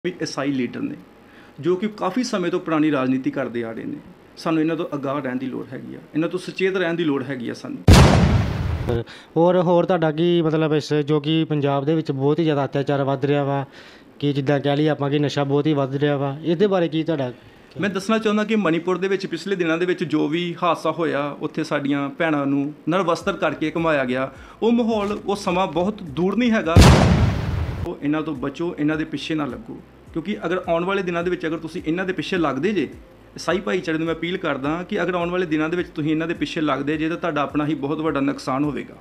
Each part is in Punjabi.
ਵੀ ਈਸਾਈ ਲੀਡਰ ਨੇ ਜੋ ਕਿ ਕਾਫੀ ਸਮੇਂ ਤੋਂ ਪੁਰਾਣੀ ਰਾਜਨੀਤੀ ਕਰਦੇ ਆ ਰਹੇ ਨੇ। ਸਾਨੂੰ ਇਹਨਾਂ ਤੋਂ ਅਗਾਹ ਰਹਿਣ ਦੀ ਲੋੜ ਹੈਗੀ ਆ, ਇਹਨਾਂ ਤੋਂ ਸੁਚੇਤ ਰਹਿਣ ਦੀ ਲੋੜ ਹੈਗੀ ਆ ਸਾਨੂੰ। ਹੋਰ ਤੁਹਾਡਾ ਕੀ ਮਤਲਬ ਇਸ ਜੋ ਕਿ ਪੰਜਾਬ ਦੇ ਵਿੱਚ ਬਹੁਤ ਹੀ ਜ਼ਿਆਦਾ ਅਤਿਆਚਾਰ ਵੱਧ ਰਿਹਾ ਵਾ ਕਿ ਜਿੱਦਾਂ ਕਹਿ ਲਈਏ ਆਪਾਂ ਕਿ ਨਸ਼ਾ ਬਹੁਤ ਹੀ ਵੱਧ ਰਿਹਾ ਵਾ, ਇਹਦੇ ਬਾਰੇ ਕੀ ਤੁਹਾਡਾ? ਮੈਂ ਦੱਸਣਾ ਚਾਹੁੰਦਾ ਕਿ ਮਣੀਪੁਰ ਦੇ ਵਿੱਚ ਪਿਛਲੇ ਦਿਨਾਂ ਦੇ ਵਿੱਚ ਜੋ ਵੀ ਹਾਦਸਾ ਹੋਇਆ, ਉੱਥੇ ਸਾਡੀਆਂ ਭੈਣਾਂ ਨੂੰ ਨਰਵਸਤਰ ਕਰਕੇ ਘੁਮਾਇਆ ਗਿਆ। ਉਹ ਮਾਹੌਲ, ਉਹ ਸਮਾਂ ਬਹੁਤ ਦੂਰ ਨਹੀਂ ਹੈਗਾ। ਉਹ ਇਹਨਾਂ ਤੋਂ ਬਚੋ, ਇਹਨਾਂ ਦੇ ਪਿੱਛੇ ਨਾ ਲੱਗੋ, ਕਿਉਂਕਿ ਅਗਰ ਆਉਣ ਵਾਲੇ ਦਿਨਾਂ ਦੇ ਵਿੱਚ ਅਗਰ ਤੁਸੀਂ ਇਹਨਾਂ ਦੇ ਪਿੱਛੇ ਲੱਗਦੇ ਜੇ, ਈਸਾਈ ਭਾਈਚਾਰੇ ਨੂੰ ਮੈਂ ਅਪੀਲ ਕਰਦਾ ਕਿ ਅਗਰ ਆਉਣ ਵਾਲੇ ਦਿਨਾਂ ਦੇ ਵਿੱਚ ਤੁਸੀਂ ਇਹਨਾਂ ਦੇ ਪਿੱਛੇ ਲੱਗਦੇ ਜੇ ਤਾਂ ਤੁਹਾਡਾ ਆਪਣਾ ਹੀ ਬਹੁਤ ਵੱਡਾ ਨੁਕਸਾਨ ਹੋਵੇਗਾ।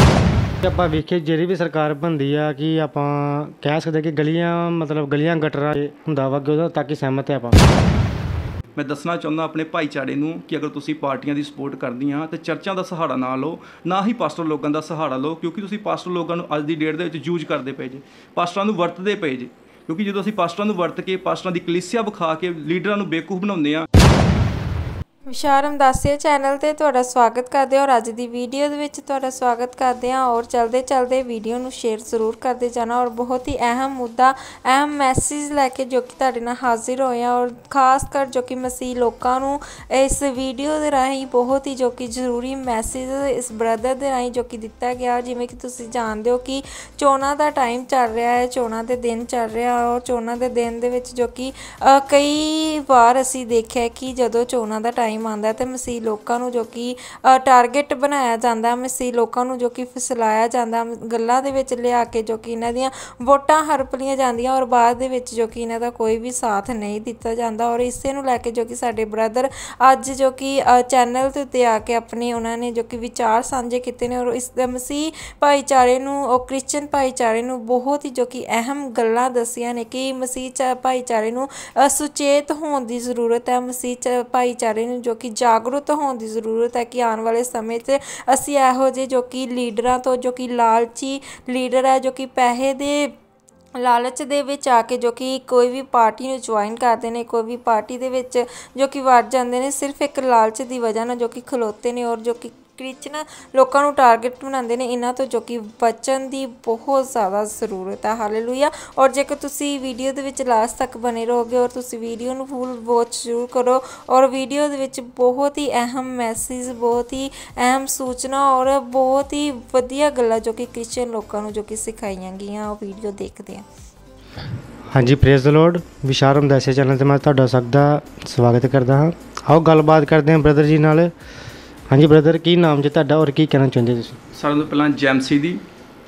ਆਪਾਂ ਵੇਖੀਏ ਜਿਹੜੀ ਵੀ ਸਰਕਾਰ ਬਣਦੀ ਆ ਕਿ ਆਪਾਂ ਕਹਿ ਸਕਦੇ ਕਿ ਗਲੀਆਂ ਗਟਰਾਂ ਹੁੰਦਾ ਵਾ ਕਿ ਉਹਦਾ ਤੱਕ ਹੀ ਸਹਿਮਤ ਹੈ ਆਪਾਂ। ਮੈਂ ਦੱਸਣਾ ਚਾਹੁੰਦਾ ਆਪਣੇ ਭਾਈਚਾਰੇ ਨੂੰ ਕਿ ਅਗਰ ਤੁਸੀਂ ਪਾਰਟੀਆਂ ਦੀ ਸਪੋਰਟ ਕਰਦੀਆਂ ਤਾਂ ਚਰਚਾਂ ਦਾ ਸਹਾਰਾ ਨਾ ਲਓ, ਨਾ ਹੀ ਪਾਸਟਰ ਲੋਕਾਂ ਦਾ ਸਹਾਰਾ ਲਓ, ਕਿਉਂਕਿ ਤੁਸੀਂ ਪਾਸਟਰ ਲੋਕਾਂ ਨੂੰ ਅੱਜ ਦੀ ਡੇਟ ਦੇ ਵਿੱਚ ਯੂਜ਼ ਕਰਦੇ ਪਏ ਜੇ, ਪਾਸਟਰਾਂ ਨੂੰ ਵਰਤਦੇ ਪਏ ਜੇ। ਕਿਉਂਕਿ ਜਦੋਂ ਅਸੀਂ ਪਾਸਟਰਾਂ ਨੂੰ ਵਰਤ ਕੇ ਪਾਸਟਰਾਂ ਦੀ ਕਲੀਸਿਆ ਵਿਖਾ ਕੇ ਲੀਡਰਾਂ ਨੂੰ ਬੇਵਕੂਫ ਬਣਾਉਂਦੇ ਹਾਂ। ਵਿਸ਼ਾਲ ਰਮਦਾਸੀਆ ਚੈਨਲ ਤੇ ਤੁਹਾਡਾ ਸਵਾਗਤ ਕਰਦੇ ਹਾਂ ਔਰ ਅੱਜ ਦੀ ਵੀਡੀਓ ਦੇ ਵਿੱਚ ਤੁਹਾਡਾ ਸਵਾਗਤ ਕਰਦੇ ਹਾਂ ਔਰ ਚਲਦੇ ਵੀਡੀਓ ਨੂੰ ਸ਼ੇਅਰ ਜ਼ਰੂਰ ਕਰਦੇ ਜਾਣਾ ਔਰ ਬਹੁਤ ਹੀ ਅਹਿਮ ਮੁੱਦਾ, ਅਹਿਮ ਮੈਸੇਜ ਲੈ ਕੇ ਜੋ ਕਿ ਤੁਹਾਡੇ ਨਾਲ ਹਾਜ਼ਰ ਹੋਏ ਹਾਂ ਔਰ ਖਾਸ ਕਰ ਜੋ ਕਿ ਮਸੀਹ ਲੋਕਾਂ ਨੂੰ ਇਸ ਵੀਡੀਓ ਦੇ ਰਾਹੀਂ ਬਹੁਤ ਹੀ ਜੋ ਕਿ ਜ਼ਰੂਰੀ ਮੈਸੇਜ ਇਸ ਬ੍ਰਦਰ ਦੇ ਰਾਹੀਂ ਜੋ ਕਿ ਦਿੱਤਾ ਗਿਆ। ਜਿਵੇਂ ਕਿ ਤੁਸੀਂ ਜਾਣਦੇ ਹੋ ਕਿ ਚੋਣਾਂ ਦਾ ਟਾਈਮ ਚੱਲ ਰਿਹਾ ਹੈ, ਚੋਣਾਂ ਦੇ ਦਿਨ ਚੱਲ ਰਿਹਾ ਔਰ ਚੋਣਾਂ ਦੇ ਦਿਨ ਦੇ ਵਿੱਚ ਜੋ ਕਿ ਕਈ ਵਾਰ ਅਸੀਂ ਦੇਖਿਆ ਕਿ ਜਦੋਂ ਚੋਣਾਂ ਦਾ ਟਾਈਮ ਆਉਂਦਾ ਤੇ ਮਸੀਹ ਲੋਕਾਂ ਨੂੰ ਜੋ ਕਿ ਟਾਰਗੇਟ ਬਣਾਇਆ ਜਾਂਦਾ, ਮਸੀਹ ਲੋਕਾਂ ਨੂੰ ਜੋ ਕਿ ਫਸਲਾਇਆ ਜਾਂਦਾ, ਗੱਲਾਂ ਦੇ ਵਿੱਚ ਲਿਆ ਕੇ ਜੋ ਕਿ ਇਹਨਾਂ ਦੀਆਂ ਵੋਟਾਂ ਹੜਪ ਲਈਆਂ ਜਾਂਦੀਆਂ ਔਰ ਬਾਅਦ ਦੇ ਵਿੱਚ ਜੋ ਕਿ ਇਹਨਾਂ ਦਾ ਕੋਈ ਵੀ ਸਾਥ ਨਹੀਂ ਦਿੱਤਾ ਜਾਂਦਾ। ਔਰ ਇਸੇ ਨੂੰ ਲੈ ਕੇ ਜੋ ਕਿ ਸਾਡੇ ਬ੍ਰਦਰ ਅੱਜ ਜੋ ਕਿ ਚੈਨਲ ਦੇ ਉੱਤੇ ਆ ਕੇ ਆਪਣੇ ਉਹਨਾਂ ਨੇ ਜੋ ਕਿ ਵਿਚਾਰ ਸਾਂਝੇ ਕੀਤੇ ਨੇ ਔਰ ਇਸ ਮਸੀਹ ਭਾਈਚਾਰੇ ਨੂੰ, ਉਹ ਕ੍ਰਿਸਚਨ ਭਾਈਚਾਰੇ ਨੂੰ ਬਹੁਤ ਹੀ ਜੋ ਕਿ ਅਹਿਮ ਗੱਲਾਂ ਦੱਸੀਆਂ ਨੇ ਕਿ ਮਸੀਹ ਭਾਈਚਾਰੇ ਨੂੰ ਸੁਚੇਤ ਹੋਣ ਦੀ ਜ਼ਰੂਰਤ ਹੈ, ਮਸੀਹ ਭਾਈਚਾਰੇ ਨੂੰ ਜੋ ਕਿ ਜਾਗਰੂਕ ਹੋਣ ਦੀ ਜ਼ਰੂਰਤ ਹੈ ਕਿ ਆਉਣ ਵਾਲੇ ਸਮੇਂ 'ਚ ਅਸੀਂ ਇਹੋ ਜਿਹੇ ਜੋ ਕਿ ਲੀਡਰਾਂ ਤੋਂ, ਜੋ ਕਿ ਲਾਲਚੀ ਲੀਡਰ ਹੈ, ਜੋ ਕਿ ਪੈਸੇ ਦੇ ਲਾਲਚ ਦੇ ਵਿੱਚ ਆ ਕੇ ਜੋ ਕਿ ਕੋਈ ਵੀ ਪਾਰਟੀ ਨੂੰ ਜੁਆਇਨ ਕਰਦੇ ਨੇ, ਕੋਈ ਵੀ ਪਾਰਟੀ ਦੇ ਵਿੱਚ ਜੋ ਕਿ ਵੜ ਜਾਂਦੇ ਨੇ, ਸਿਰਫ ਇੱਕ ਲਾਲਚ ਦੀ ਵਜ੍ਹਾ ਨਾਲ ਜੋ ਕਿ ਖਲੋਤੇ ਨੇ ਔਰ ਜੋ ਕਿ ਕ੍ਰਿਸਚਨ ਲੋਕਾਂ ਨੂੰ ਟਾਰਗੇਟ ਬਣਾਉਂਦੇ ਨੇ। ਇਹਨਾਂ ਤੋਂ ਜੋ ਕਿ ਬਚਣ ਦੀ ਬਹੁਤ ਜ਼ਿਆਦਾ ਜ਼ਰੂਰਤ ਹੈ। ਹਾਲੇਲੂਇਆ। ਔਰ ਜੇਕਰ ਤੁਸੀਂ ਵੀਡੀਓ ਦੇ ਵਿੱਚ ਲਾਸਟ ਤੱਕ ਬਣੇ ਰਹੋਗੇ ਔਰ ਤੁਸੀਂ ਵੀਡੀਓ ਨੂੰ ਫੁੱਲ ਵਾਚ ਜ਼ਰੂਰ ਕਰੋ ਔਰ ਵੀਡੀਓ ਦੇ ਵਿੱਚ ਬਹੁਤ ਹੀ ਅਹਿਮ ਮੈਸੇਜ, ਬਹੁਤ ਹੀ ਅਹਿਮ ਸੂਚਨਾ ਔਰ ਬਹੁਤ ਹੀ ਵਧੀਆ ਗੱਲਾਂ ਜੋ ਕਿ ਕ੍ਰਿਸਚਨ ਲੋਕਾਂ ਨੂੰ ਜੋ ਕਿ ਸਿਖਾਈਆਂ ਗਈਆਂ, ਉਹ ਵੀਡੀਓ ਦੇਖਦੇ ਹਾਂ। ਹਾਂਜੀ, praise the Lord. Vishal Ramdasia channel 'ਤੇ ਮੈਂ ਤੁਹਾਡਾ ਸਭ ਦਾ ਸਵਾਗਤ ਕਰਦਾ ਹਾਂ। ਆਓ ਗੱਲਬਾਤ ਕਰਦੇ ਹਾਂ ਬ੍ਰਦਰ ਜੀ ਨਾਲ। ਹਾਂਜੀ ਬ੍ਰਦਰ, ਕੀ ਨਾਮ ਜੀ ਤੁਹਾਡਾ ਔਰ ਕੀ ਕਹਿਣਾ ਚਾਹੁੰਦੇ ਤੁਸੀਂ? ਸਾਰਿਆਂ ਤੋਂ ਪਹਿਲਾਂ ਜੈਮਸੀ ਦੀ,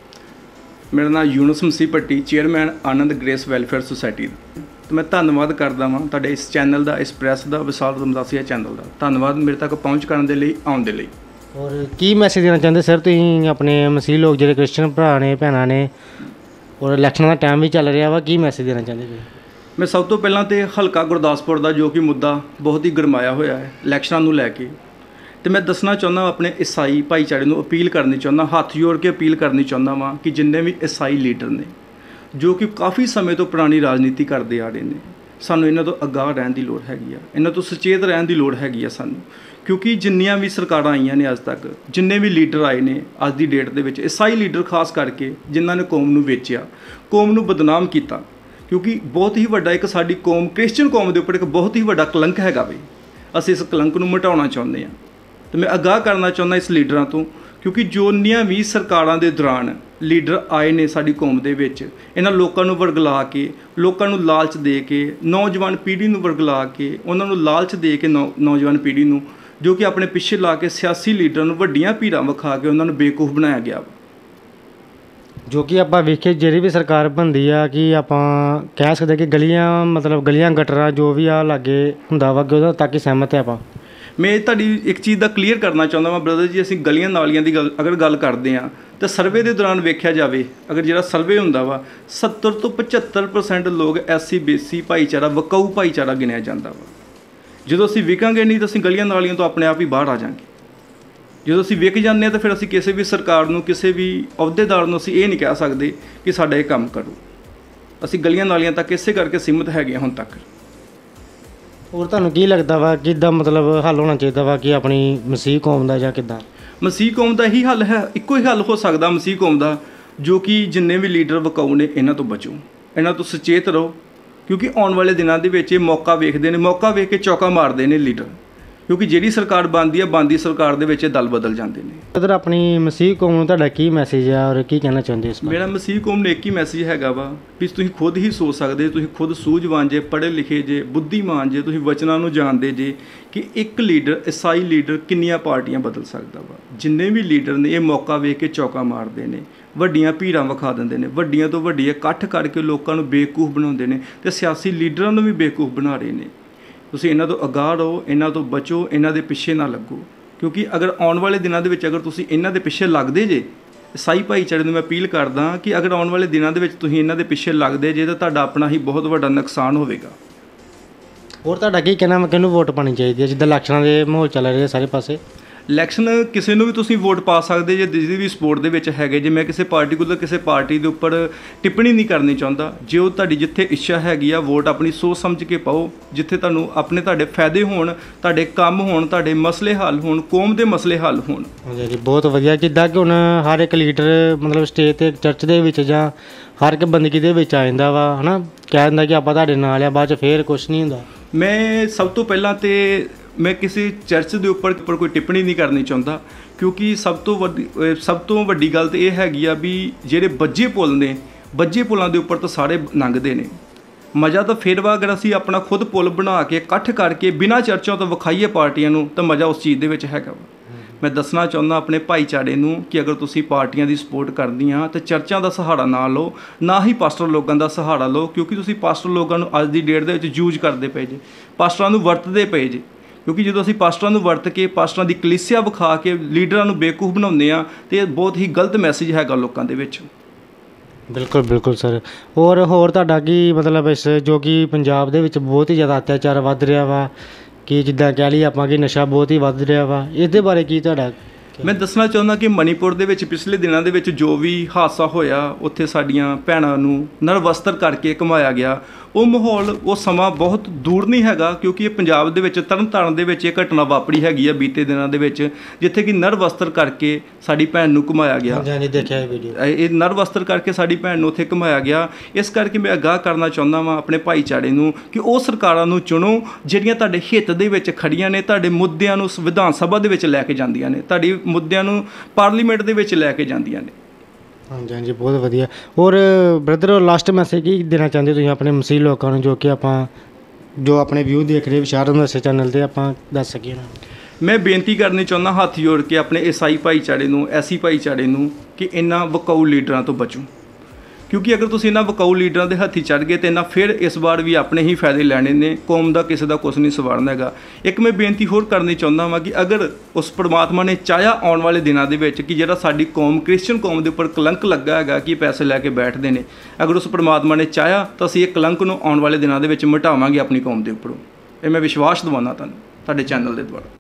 ਮੇਰਾ ਨਾਮ Younas Masih Bhatti, chairman Anand Grace Welfare Society ਦਾ। ਅਤੇ ਮੈਂ ਧੰਨਵਾਦ ਕਰਦਾ ਹਾਂ ਤੁਹਾਡੇ ਇਸ ਚੈਨਲ ਦਾ, ਇਸ ਪ੍ਰੈਸ ਦਾ, ਵਿਸ਼ਾਲ ਰਮਦਾਸੀਆ ਚੈਨਲ ਦਾ। ਧੰਨਵਾਦ ਮੇਰੇ ਤੱਕ ਪਹੁੰਚ ਕਰਨ ਦੇ ਲਈ, ਆਉਣ ਦੇ ਲਈ। ਔਰ ਕੀ ਮੈਸੇਜ ਦੇਣਾ ਚਾਹੁੰਦੇ ਸਰ ਤੁਸੀਂ ਆਪਣੇ ਮਸੀਹ ਲੋਕ ਜਿਹੜੇ ਕ੍ਰਿਸਚਨ ਭਰਾ ਨੇ, ਭੈਣਾਂ ਨੇ, ਔਰ ਇਲੈਕਸ਼ਨਾਂ ਦਾ ਟਾਈਮ ਵੀ ਚੱਲ ਰਿਹਾ ਵਾ, ਕੀ ਮੈਸੇਜ ਦੇਣਾ ਚਾਹੁੰਦੇ ਤੁਸੀਂ? ਮੈਂ ਸਭ ਤੋਂ ਪਹਿਲਾਂ ਤਾਂ ਹਲਕਾ ਗੁਰਦਾਸਪੁਰ ਦਾ ਜੋ ਕਿ ਮੁੱਦਾ ਬਹੁਤ ਹੀ ਗਰਮਾਇਆ ਹੋਇਆ ਹੈ ਇਲੈਕਸ਼ਨਾਂ ਨੂੰ ਲੈ ਕੇ, ਅਤੇ ਮੈਂ ਦੱਸਣਾ ਚਾਹੁੰਦਾ ਆਪਣੇ ਈਸਾਈ ਭਾਈਚਾਰੇ ਨੂੰ ਅਪੀਲ ਕਰਨੀ ਚਾਹੁੰਦਾ, ਹੱਥ ਜੋੜ ਕੇ ਅਪੀਲ ਕਰਨੀ ਚਾਹੁੰਦਾ ਵਾਂ ਕਿ ਜਿੰਨੇ ਵੀ ਈਸਾਈ ਲੀਡਰ ਨੇ ਜੋ ਕਿ ਕਾਫੀ ਸਮੇਂ ਤੋਂ ਪੁਰਾਣੀ ਰਾਜਨੀਤੀ ਕਰਦੇ ਆ ਰਹੇ ਨੇ, ਸਾਨੂੰ ਇਹਨਾਂ ਤੋਂ ਅਗਾਹ ਰਹਿਣ ਦੀ ਲੋੜ ਹੈਗੀ ਆ, ਇਹਨਾਂ ਤੋਂ ਸੁਚੇਤ ਰਹਿਣ ਦੀ ਲੋੜ ਹੈਗੀ ਆ ਸਾਨੂੰ। ਕਿਉਂਕਿ ਜਿੰਨੀਆਂ ਵੀ ਸਰਕਾਰਾਂ ਆਈਆਂ ਨੇ ਅੱਜ ਤੱਕ, ਜਿੰਨੇ ਵੀ ਲੀਡਰ ਆਏ ਨੇ ਅੱਜ ਦੀ ਡੇਟ ਦੇ ਵਿੱਚ, ਈਸਾਈ ਲੀਡਰ ਖਾਸ ਕਰਕੇ, ਜਿਨ੍ਹਾਂ ਨੇ ਕੌਮ ਨੂੰ ਵੇਚਿਆ, ਕੌਮ ਨੂੰ ਬਦਨਾਮ ਕੀਤਾ, ਕਿਉਂਕਿ ਬਹੁਤ ਹੀ ਵੱਡਾ ਇੱਕ ਸਾਡੀ ਕੌਮ, ਕ੍ਰਿਸਚਨ ਕੌਮ ਦੇ ਉੱਪਰ ਇੱਕ ਬਹੁਤ ਹੀ ਵੱਡਾ ਕਲੰਕ ਹੈਗਾ ਬਈ। ਅਸੀਂ ਇਸ ਕਲੰਕ ਨੂੰ ਮਿਟਾਉਣਾ ਚਾਹੁੰਦੇ ਹਾਂ ਅਤੇ ਮੈਂ ਅਗਾਹ ਕਰਨਾ ਚਾਹੁੰਦਾ ਇਸ ਲੀਡਰਾਂ ਤੋਂ, ਕਿਉਂਕਿ ਜਿੰਨੀਆਂ ਵੀ ਸਰਕਾਰਾਂ ਦੇ ਦੌਰਾਨ ਲੀਡਰ ਆਏ ਨੇ ਸਾਡੀ ਕੌਮ ਦੇ ਵਿੱਚ, ਇਹਨਾਂ ਲੋਕਾਂ ਨੂੰ ਵਰਗਲਾ ਕੇ, ਲੋਕਾਂ ਨੂੰ ਲਾਲਚ ਦੇ ਕੇ, ਨੌਜਵਾਨ ਪੀੜ੍ਹੀ ਨੂੰ ਵਰਗਲਾ ਕੇ, ਉਹਨਾਂ ਨੂੰ ਲਾਲਚ ਦੇ ਕੇ ਨੌਜਵਾਨ ਪੀੜ੍ਹੀ ਨੂੰ ਜੋ ਕਿ ਆਪਣੇ ਪਿੱਛੇ ਲਾ ਕੇ ਸਿਆਸੀ ਲੀਡਰਾਂ ਨੂੰ ਵੱਡੀਆਂ ਭੀੜਾਂ ਵਿਖਾ ਕੇ ਉਹਨਾਂ ਨੂੰ ਬੇਵਕੂਫ ਬਣਾਇਆ ਗਿਆ। ਜੋ ਕਿ ਆਪਾਂ ਵੇਖੀਏ ਜਿਹੜੀ ਵੀ ਸਰਕਾਰ ਬਣਦੀ ਆ ਕਿ ਆਪਾਂ ਕਹਿ ਸਕਦੇ ਕਿ ਗਲੀਆਂ ਗਟਰਾਂ ਜੋ ਵੀ ਆ ਲਾਗੇ ਹੁੰਦਾ ਵਾ ਕਿ ਉਹਦਾ ਤੱਕ ਹੀ ਸਹਿਮਤ ਹੈ ਆਪਾਂ। ਮੈਂ ਤੁਹਾਡੀ ਇੱਕ ਚੀਜ਼ ਦਾ ਕਲੀਅਰ ਕਰਨਾ ਚਾਹੁੰਦਾ ਵਾਂ ਬ੍ਰਦਰ ਜੀ, ਅਸੀਂ ਗਲੀਆਂ ਨਾਲੀਆਂ ਦੀ ਗੱਲ ਕਰਦੇ ਹਾਂ ਤਾਂ ਸਰਵੇ ਦੇ ਦੌਰਾਨ ਵੇਖਿਆ ਜਾਵੇ, ਅਗਰ ਜਿਹੜਾ ਸਰਵੇ ਹੁੰਦਾ ਵਾ 70 ਤੋਂ 75% ਲੋਕ SC BC ਭਾਈਚਾਰਾ, ਵਕਾਊ ਭਾਈਚਾਰਾ ਗਿਣਿਆ ਜਾਂਦਾ ਵਾ। ਜਦੋਂ ਅਸੀਂ ਵਿਕਾਂਗੇ ਨਹੀਂ ਤਾਂ ਅਸੀਂ ਗਲੀਆਂ ਨਾਲੀਆਂ ਤੋਂ ਆਪਣੇ ਆਪ ਹੀ ਬਾਹਰ ਆ ਜਾਵਾਂਗੇ। ਜਦੋਂ ਅਸੀਂ ਵਿਕ ਜਾਂਦੇ ਹਾਂ ਤਾਂ ਫਿਰ ਅਸੀਂ ਕਿਸੇ ਵੀ ਸਰਕਾਰ ਨੂੰ, ਕਿਸੇ ਵੀ ਅਹੁਦੇਦਾਰ ਨੂੰ ਅਸੀਂ ਇਹ ਨਹੀਂ ਕਹਿ ਸਕਦੇ ਕਿ ਸਾਡਾ ਇਹ ਕੰਮ ਕਰੋ। ਅਸੀਂ ਗਲੀਆਂ ਨਾਲੀਆਂ ਤੱਕ ਇਸੇ ਕਰਕੇ ਸੀਮਿਤ ਹੈਗੇ ਹੁਣ ਤੱਕ। ਹੋਰ ਤੁਹਾਨੂੰ ਕੀ ਲੱਗਦਾ ਵਾ ਕਿੱਦਾਂ ਹੱਲ ਹੋਣਾ ਚਾਹੀਦਾ ਵਾ ਕਿ ਆਪਣੀ ਮਸੀਹ ਕੌਮ ਦਾ, ਜਾਂ ਕਿੱਦਾਂ? ਮਸੀਹ ਕੌਮ ਦਾ ਇਹੀ ਹੱਲ ਹੈ, ਇੱਕੋ ਹੀ ਹੱਲ ਹੋ ਸਕਦਾ ਮਸੀਹ ਕੌਮ ਦਾ, ਜੋ ਕਿ ਜਿੰਨੇ ਵੀ ਲੀਡਰ ਵਿਕਾਊ ਨੇ ਇਹਨਾਂ ਤੋਂ ਬਚੋ, ਇਹਨਾਂ ਤੋਂ ਸੁਚੇਤ ਰਹੋ, ਕਿਉਂਕਿ ਆਉਣ ਵਾਲੇ ਦਿਨਾਂ ਦੇ ਵਿੱਚ ਇਹ ਮੌਕਾ ਵੇਖਦੇ ਨੇ, ਮੌਕਾ ਵੇਖ ਕੇ ਚੌਕਾ ਮਾਰਦੇ ਨੇ ਲੀਡਰ, ਕਿਉਂਕਿ ਜਿਹੜੀ ਸਰਕਾਰ ਬਣਦੀ ਸਰਕਾਰ ਦੇ ਵਿੱਚ ਇਹ ਦਲ ਬਦਲ ਜਾਂਦੇ ਨੇ। ਉਧਰ ਆਪਣੀ ਮਸੀਹ ਕੌਮ ਨੂੰ ਤੁਹਾਡਾ ਕੀ ਮੈਸੇਜ ਆ ਔਰ ਕੀ ਕਹਿਣਾ ਚਾਹੁੰਦੇ ਇਸ ਬਾਰੇ? ਮੇਰਾ ਮਸੀਹ ਕੌਮ ਨੂੰ ਇੱਕ ਹੀ ਮੈਸੇਜ ਹੈਗਾ ਵਾ ਵੀ ਤੁਸੀਂ ਖੁਦ ਹੀ ਸੋਚ ਸਕਦੇ, ਤੁਸੀਂ ਖੁਦ ਸੂਝਵਾਨ ਜੇ, ਪੜ੍ਹੇ ਲਿਖੇ ਜੇ, ਬੁੱਧੀਮਾਨ ਜੇ, ਤੁਸੀਂ ਵਚਨਾਂ ਨੂੰ ਜਾਣਦੇ ਜੇ ਕਿ ਇੱਕ ਲੀਡਰ, ਈਸਾਈ ਲੀਡਰ ਕਿੰਨੀਆਂ ਪਾਰਟੀਆਂ ਬਦਲ ਸਕਦਾ ਵਾ। ਜਿੰਨੇ ਵੀ ਲੀਡਰ ਨੇ ਇਹ ਮੌਕਾ ਵੇਖ ਕੇ ਚੌਕਾ ਮਾਰਦੇ ਨੇ, ਵੱਡੀਆਂ ਭੀੜਾਂ ਵਿਖਾ ਦਿੰਦੇ ਨੇ, ਵੱਡੀਆਂ ਤੋਂ ਵੱਡੀ ਇਕੱਠ ਕਰਕੇ ਲੋਕਾਂ ਨੂੰ ਬੇਵਕੂਫ ਬਣਾਉਂਦੇ ਨੇ ਤੇ ਸਿਆਸੀ ਲੀਡਰਾਂ ਨੂੰ ਵੀ ਬੇਵਕੂਫ ਬਣਾ ਰਹੇ ਨੇ। ਤੁਸੀਂ ਇਹਨਾਂ ਤੋਂ ਅਗਾਂਹ ਰਹੋ, ਇਹਨਾਂ ਤੋਂ ਬਚੋ, ਇਹਨਾਂ ਦੇ ਪਿੱਛੇ ਨਾ ਲੱਗੋ, ਕਿਉਂਕਿ ਅਗਰ ਆਉਣ ਵਾਲੇ ਦਿਨਾਂ ਦੇ ਵਿੱਚ ਅਗਰ ਤੁਸੀਂ ਇਹਨਾਂ ਦੇ ਪਿੱਛੇ ਲੱਗਦੇ ਜੇ, ਈਸਾਈ ਭਾਈਚਾਰੇ ਨੂੰ ਮੈਂ ਅਪੀਲ ਕਰਦਾ ਕਿ ਅਗਰ ਆਉਣ ਵਾਲੇ ਦਿਨਾਂ ਦੇ ਵਿੱਚ ਤੁਸੀਂ ਇਹਨਾਂ ਦੇ ਪਿੱਛੇ ਲੱਗਦੇ ਜੇ ਤਾਂ ਤੁਹਾਡਾ ਆਪਣਾ ਹੀ ਬਹੁਤ ਵੱਡਾ ਨੁਕਸਾਨ ਹੋਵੇਗਾ। ਹੋਰ ਤੁਹਾਡਾ ਕੀ ਕਹਿਣਾ, ਕਿਹਨੂੰ ਵੋਟ ਪਾਣੀ ਚਾਹੀਦੀ ਹੈ ਜਿੱਦਾਂ ਇਲੈਕਸ਼ਨਾਂ ਦੇ ਮਾਹੌਲ ਚੱਲ ਰਹੇ ਸਾਰੇ ਪਾਸੇ? ਇਲੈਕਸ਼ਨ ਕਿਸੇ ਨੂੰ ਵੀ ਤੁਸੀਂ ਵੋਟ ਪਾ ਸਕਦੇ ਜੇ, ਜਿਹਦੀ ਵੀ ਸਪੋਰਟ ਦੇ ਵਿੱਚ ਹੈਗੇ ਜੇ। ਮੈਂ ਕਿਸੇ ਪਾਰਟੀਕੂਲਰ ਕਿਸੇ ਪਾਰਟੀ ਦੇ ਉੱਪਰ ਟਿੱਪਣੀ ਨਹੀਂ ਕਰਨੀ ਚਾਹੁੰਦਾ। ਜੇ ਉਹ ਤੁਹਾਡੀ ਜਿੱਥੇ ਇੱਛਾ ਹੈਗੀ ਆ, ਵੋਟ ਆਪਣੀ ਸੋਚ ਸਮਝ ਕੇ ਪਾਓ, ਜਿੱਥੇ ਤੁਹਾਨੂੰ ਤੁਹਾਡੇ ਫਾਇਦੇ ਹੋਣ, ਤੁਹਾਡੇ ਕੰਮ ਹੋਣ, ਤੁਹਾਡੇ ਮਸਲੇ ਹੱਲ ਹੋਣ, ਕੌਮ ਦੇ ਮਸਲੇ ਹੱਲ ਹੋਣ। ਹਾਂਜੀ ਜੀ, ਬਹੁਤ ਵਧੀਆ। ਜਿੱਦਾਂ ਕਿ ਹੁਣ ਹਰ ਇੱਕ ਲੀਡਰ ਮਤਲਬ ਸਟੇਜ 'ਤੇ ਚਰਚ ਦੇ ਵਿੱਚ ਜਾਂ ਹਰ ਇੱਕ ਬੰਦਗੀ ਦੇ ਵਿੱਚ ਆ ਜਾਂਦਾ ਵਾ, ਹੈ ਨਾ, ਕਹਿ ਦਿੰਦਾ ਕਿ ਆਪਾਂ ਤੁਹਾਡੇ ਨਾਲ ਆ, ਬਾਅਦ 'ਚ ਫੇਰ ਕੁਛ ਨਹੀਂ ਹੁੰਦਾ। ਮੈਂ ਸਭ ਤੋਂ ਪਹਿਲਾਂ ਤੇ ਮੈਂ ਕਿਸੇ ਚਰਚ ਦੇ ਉੱਪਰ ਕੋਈ ਟਿੱਪਣੀ ਨਹੀਂ ਕਰਨੀ ਚਾਹੁੰਦਾ, ਕਿਉਂਕਿ ਸਭ ਤੋਂ ਵੱਡੀ ਗੱਲ ਤਾਂ ਇਹ ਹੈਗੀ ਆ ਵੀ ਜਿਹੜੇ ਬੱਝੇ ਪੁੱਲ ਨੇ, ਬੱਝੇ ਪੁੱਲਾਂ ਦੇ ਉੱਪਰ ਤਾਂ ਸਾਰੇ ਲੰਘਦੇ ਨੇ। ਮਜ਼ਾ ਤਾਂ ਫਿਰ ਵਾ ਅਗਰ ਅਸੀਂ ਆਪਣਾ ਖੁਦ ਪੁੱਲ ਬਣਾ ਕੇ ਇਕੱਠ ਕਰਕੇ ਬਿਨਾਂ ਚਰਚਾਂ ਤੋਂ ਵਿਖਾਈਏ ਪਾਰਟੀਆਂ ਨੂੰ, ਤਾਂ ਮਜ਼ਾ ਉਸ ਚੀਜ਼ ਦੇ ਵਿੱਚ ਹੈਗਾ ਵਾ। ਮੈਂ ਦੱਸਣਾ ਚਾਹੁੰਦਾ ਆਪਣੇ ਭਾਈਚਾਰੇ ਨੂੰ ਕਿ ਅਗਰ ਤੁਸੀਂ ਪਾਰਟੀਆਂ ਦੀ ਸਪੋਰਟ ਕਰਦੀਆਂ ਤਾਂ ਚਰਚਾਂ ਦਾ ਸਹਾਰਾ ਨਾ ਲਓ, ਨਾ ਹੀ ਪਾਸਟਰ ਲੋਕਾਂ ਦਾ ਸਹਾਰਾ ਲਓ, ਕਿਉਂਕਿ ਤੁਸੀਂ ਪਾਸਟਰ ਲੋਕਾਂ ਨੂੰ ਅੱਜ ਦੀ ਡੇਟ ਦੇ ਵਿੱਚ ਯੂਜ਼ ਕਰਦੇ ਪਏ ਜੇ, ਪਾਸਟਰਾਂ ਨੂੰ ਵਰਤਦੇ ਪਏ ਜੇ। ਕਿਉਂਕਿ ਜਦੋਂ ਅਸੀਂ ਪਾਸਟਰਾਂ ਨੂੰ ਵਰਤ ਕੇ, ਪਾਸਟਰਾਂ ਦੀ ਕਲੀਸਿਆ ਵਿਖਾ ਕੇ ਲੀਡਰਾਂ ਨੂੰ ਬੇਵਕੂਫ ਬਣਾਉਂਦੇ ਆ, ਤੇ ਇਹ ਬਹੁਤ ਹੀ ਗਲਤ ਮੈਸੇਜ ਹੈਗਾ ਲੋਕਾਂ ਦੇ ਵਿੱਚ। ਬਿਲਕੁਲ ਬਿਲਕੁਲ ਸਰ। ਹੋਰ ਤੁਹਾਡਾ ਕੀ ਮਤਲਬ ਇਸ ਜੋ ਕਿ ਪੰਜਾਬ ਦੇ ਵਿੱਚ ਬਹੁਤ ਹੀ ਜ਼ਿਆਦਾ ਅਤਿਆਚਾਰ ਵੱਧ ਰਿਹਾ ਵਾ, ਕਿ ਜਿੱਦਾਂ ਕਹਿ ਲਈਏ ਆਪਾਂ ਕਿ ਨਸ਼ਾ ਬਹੁਤ ਹੀ ਵੱਧ ਰਿਹਾ ਵਾ, ਇਹਦੇ ਬਾਰੇ ਕੀ ਤੁਹਾਡਾ? ਮੈਂ ਦੱਸਣਾ ਚਾਹੁੰਦਾ ਕਿ ਮਣੀਪੁਰ ਦੇ ਵਿੱਚ ਪਿਛਲੇ ਦਿਨਾਂ ਦੇ ਵਿੱਚ ਜੋ ਵੀ ਹਾਦਸਾ ਹੋਇਆ, ਉੱਥੇ ਸਾਡੀਆਂ ਭੈਣਾਂ ਨੂੰ ਨਰਵਸਤਰ ਕਰਕੇ ਘੁਮਾਇਆ ਗਿਆ। ਉਹ ਮਾਹੌਲ, ਉਹ ਸਮਾਂ ਬਹੁਤ ਦੂਰ ਨਹੀਂ ਹੈਗਾ, ਕਿਉਂਕਿ ਇਹ ਪੰਜਾਬ ਦੇ ਵਿੱਚ ਤਰਨਤਾਰਨ ਦੇ ਵਿੱਚ ਇਹ ਘਟਨਾ ਵਾਪਰੀ ਹੈਗੀ ਆ ਬੀਤੇ ਦਿਨਾਂ ਦੇ ਵਿੱਚ, ਜਿੱਥੇ ਕਿ ਨਰਵਸਤਰ ਕਰਕੇ ਸਾਡੀ ਭੈਣ ਨੂੰ ਘੁਮਾਇਆ ਗਿਆ। ਹਾਂਜੀ, ਦੇਖਿਆ ਇਹ ਵੀਡੀਓ। ਇਹ ਨਰਵਸਤਰ ਕਰਕੇ ਸਾਡੀ ਭੈਣ ਨੂੰ ਉੱਥੇ ਘੁਮਾਇਆ ਗਿਆ। ਇਸ ਕਰਕੇ ਮੈਂ ਅਗਾਹ ਕਰਨਾ ਚਾਹੁੰਦਾ ਵਾਂ ਆਪਣੇ ਭਾਈਚਾਰੇ ਨੂੰ ਕਿ ਉਹ ਸਰਕਾਰਾਂ ਨੂੰ ਚੁਣੋ ਜਿਹੜੀਆਂ ਤੁਹਾਡੇ ਹਿੱਤ ਦੇ ਵਿੱਚ ਖੜੀਆਂ ਨੇ, ਤੁਹਾਡੇ ਮੁੱਦਿਆਂ ਨੂੰ ਵਿਧਾਨ ਸਭਾ ਦੇ ਵਿੱਚ ਲੈ ਕੇ ਜਾਂਦੀਆਂ ਨੇ, ਤੁਹਾਡੇ ਮੁੱਦਿਆਂ ਨੂੰ ਪਾਰਲੀਮੈਂਟ ਦੇ ਵਿੱਚ ਲੈ ਕੇ ਜਾਂਦੀਆਂ ਨੇ। ਹਾਂਜੀ ਹਾਂਜੀ, ਬਹੁਤ ਵਧੀਆ। ਹੋਰ ਬ੍ਰਦਰ, ਲਾਸਟ ਮੈਸੇਜ ਕੀ ਦੇਣਾ ਚਾਹੁੰਦੇ ਤੁਸੀਂ ਆਪਣੇ ਮਸੀਹ ਲੋਕਾਂ ਨੂੰ, ਜੋ ਆਪਣੇ ਵਿਊ ਦੇਖ ਰਹੇ ਵਿਸ਼ਾਰਦ ਰੰਧਾਸੇ ਚੈਨਲ 'ਤੇ, ਆਪਾਂ ਦੱਸ ਸਕੀਏ ਨਾ? ਮੈਂ ਬੇਨਤੀ ਕਰਨੀ ਚਾਹੁੰਦਾ ਹੱਥ ਜੋੜ ਕੇ ਆਪਣੇ ਈਸਾਈ ਭਾਈਚਾਰੇ ਨੂੰ, ਐਸੀ ਭਾਈਚਾਰੇ ਨੂੰ, ਕਿ ਇਹਨਾਂ ਵਿਕਾਊ ਲੀਡਰਾਂ ਤੋਂ ਬਚੋ। ਕਿਉਂਕਿ ਅਗਰ ਤੁਸੀਂ ਇਹਨਾਂ ਵਿਕਾਊ ਲੀਡਰਾਂ ਦੇ ਹੱਥੀ ਚੜ੍ਹ ਗਏ ਤਾਂ ਇਹਨਾਂ ਫਿਰ ਇਸ ਵਾਰ ਵੀ ਆਪਣੇ ਹੀ ਫਾਇਦੇ ਲੈਣੇ ਨੇ, ਕੌਮ ਦਾ ਕਿਸੇ ਦਾ ਕੁਛ ਨਹੀਂ ਸਵਾਰਨਾ ਹੈਗਾ। ਇੱਕ ਮੈਂ ਬੇਨਤੀ ਹੋਰ ਕਰਨੀ ਚਾਹੁੰਦਾ ਵਾਂ ਕਿ ਅਗਰ ਉਸ ਪਰਮਾਤਮਾ ਨੇ ਚਾਹਿਆ ਆਉਣ ਵਾਲੇ ਦਿਨਾਂ ਦੇ ਵਿੱਚ ਕਿ ਜਿਹੜਾ ਸਾਡੀ ਕੌਮ, ਕ੍ਰਿਸਚਨ ਕੌਮ ਦੇ ਉੱਪਰ ਕਲੰਕ ਲੱਗਾ ਹੈਗਾ ਕਿ ਪੈਸੇ ਲੈ ਕੇ ਬੈਠਦੇ ਨੇ, ਅਗਰ ਉਸ ਪਰਮਾਤਮਾ ਨੇ ਚਾਹਿਆ ਤਾਂ ਅਸੀਂ ਇਹ ਕਲੰਕ ਨੂੰ ਆਉਣ ਵਾਲੇ ਦਿਨਾਂ ਦੇ ਵਿੱਚ ਮਿਟਾਵਾਂਗੇ ਆਪਣੀ ਕੌਮ ਦੇ ਉੱਪਰੋਂ। ਇਹ ਮੈਂ ਵਿਸ਼ਵਾਸ ਦਿਵਾਉਣਾ ਤੁਹਾਨੂੰ ਤੁਹਾਡੇ ਚੈਨਲ ਦੇ ਦੁਆਰਾ।